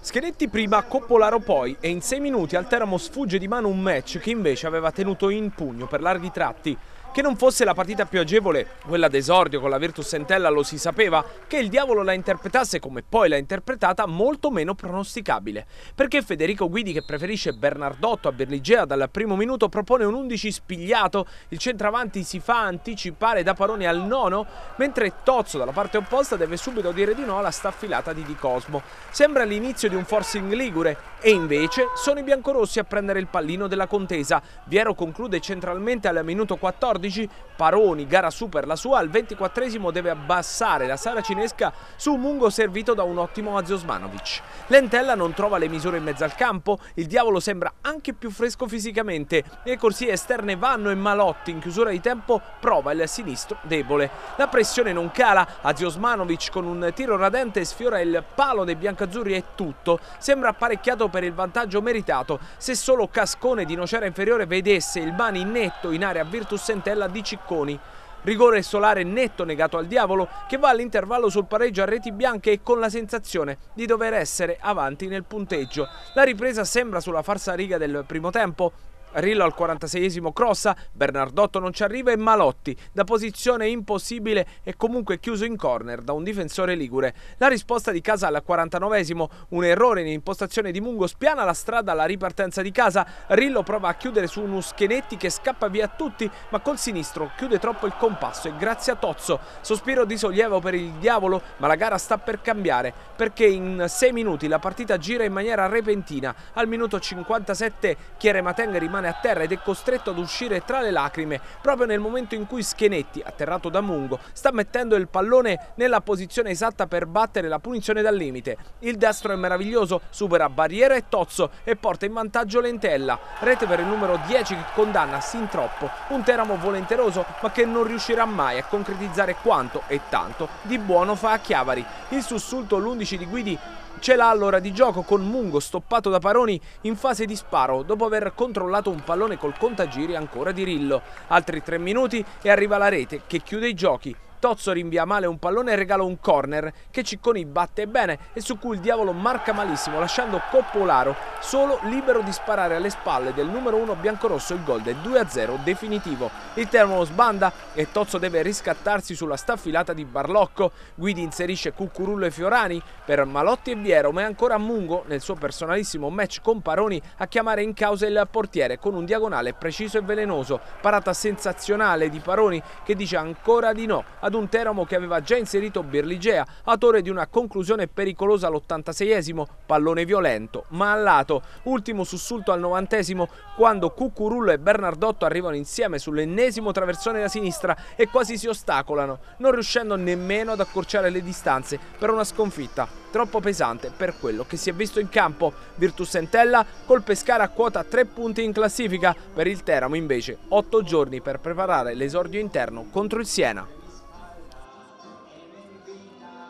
Schenetti prima, Coppolaro poi e in 6 minuti al Teramo sfugge di mano un match che invece aveva tenuto in pugno per larghi tratti. Che non fosse la partita più agevole, quella d'esordio con la Virtus Entella, lo si sapeva, che il diavolo la interpretasse come poi l'ha interpretata molto meno pronosticabile. Perché Federico Guidi, che preferisce Bernardotto a Berligea dal primo minuto, propone un 11 spigliato, il centravanti si fa anticipare da Paroni al nono, mentre Tozzo dalla parte opposta deve subito dire di no alla staffilata di Di Cosmo. Sembra l'inizio di un forcing ligure e invece sono i biancorossi a prendere il pallino della contesa. Viero conclude centralmente al minuto 14. Paroni, gara super la sua, al 24esimo deve abbassare la saracinesca su un Mungo servito da un ottimo Aziosmanovic. L'Entella non trova le misure in mezzo al campo, il diavolo sembra anche più fresco fisicamente, le corsie esterne vanno e Malotti in chiusura di tempo prova il sinistro debole. La pressione non cala, Aziosmanovic con un tiro radente sfiora il palo dei biancazzurri e tutto sembra apparecchiato per il vantaggio meritato. Se solo Cascone di Nocera Inferiore vedesse il Bani netto in area Virtus Entella di Cicconi. Rigore solare netto negato al diavolo, che va all'intervallo sul pareggio a reti bianche e con la sensazione di dover essere avanti nel punteggio. La ripresa sembra sulla falsariga del primo tempo. Rillo al 46esimo crossa, Bernardotto non ci arriva e Malotti da posizione impossibile è comunque chiuso in corner da un difensore ligure. La risposta di Casa al 49esimo, un errore in impostazione di Mungo spiana la strada alla ripartenza di Casa. Rillo prova a chiudere su uno Schenetti che scappa via a tutti, ma col sinistro chiude troppo il compasso e grazie a Tozzo. Sospiro di sollievo per il diavolo, ma la gara sta per cambiare perché in 6 minuti la partita gira in maniera repentina. Al minuto 57 Chiere Mateng rimane a terra ed è costretto ad uscire tra le lacrime proprio nel momento in cui Schenetti, atterrato da Mungo, sta mettendo il pallone nella posizione esatta per battere la punizione dal limite. Il destro è meraviglioso, supera Barriera e Tozzo e porta in vantaggio l'Entella. Rete per il numero 10 che condanna sin troppo un Teramo volenteroso ma che non riuscirà mai a concretizzare quanto e tanto di buono fa a Chiavari. Il sussulto l'11 di Guidi ce l'ha all'ora di gioco con Mungo stoppato da Paroni in fase di sparo dopo aver controllato un pallone col contagiri ancora di Rillo. Altri 3 minuti e arriva la rete che chiude i giochi. Tozzo rinvia male un pallone e regala un corner che Cicconi batte bene e su cui il diavolo marca malissimo, lasciando Coppolaro solo libero di sparare alle spalle del numero 1 biancorosso il gol del 2-0 definitivo. Il Teramo sbanda e Tozzo deve riscattarsi sulla staffilata di Barlocco. Guidi inserisce Cucurullo e Fiorani per Malotti e Viero, ma è ancora Mungo nel suo personalissimo match con Paroni a chiamare in causa il portiere con un diagonale preciso e velenoso. Parata sensazionale di Paroni che dice ancora di no ad un Teramo che aveva già inserito Berligea, autore di una conclusione pericolosa all'86esimo, pallone violento ma al lato. Ultimo sussulto al 90esimo quando Cucurullo e Bernardotto arrivano insieme sull'ennesimo traversone da sinistra e quasi si ostacolano, non riuscendo nemmeno ad accorciare le distanze per una sconfitta troppo pesante per quello che si è visto in campo. Virtus Entella col Pescara a quota 3 punti in classifica, per il Teramo invece 8 giorni per preparare l'esordio interno contro il Siena.